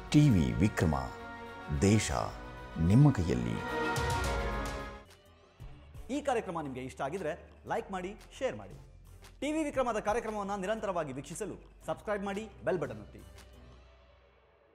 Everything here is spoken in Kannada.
ಟಿವಿ ವಿಕ್ರಮ, ದೇಶ ನಿಮ್ಮ ಕೈಯಲ್ಲಿ. ಈ ಕಾರ್ಯಕ್ರಮ ನಿಮಗೆ ಇಷ್ಟ ಆಗಿದ್ರೆ ಲೈಕ್ ಮಾಡಿ, ಶೇರ್ ಮಾಡಿ. ಟಿವಿ ವಿಕ್ರಮದ ಕಾರ್ಯಕ್ರಮವನ್ನು ನಿರಂತರವಾಗಿ ವೀಕ್ಷಿಸಲು ಸಬ್ಸ್ಕ್ರೈಬ್ ಮಾಡಿ, ಬೆಲ್ ಬಟನ್ ಒತ್ತಿ.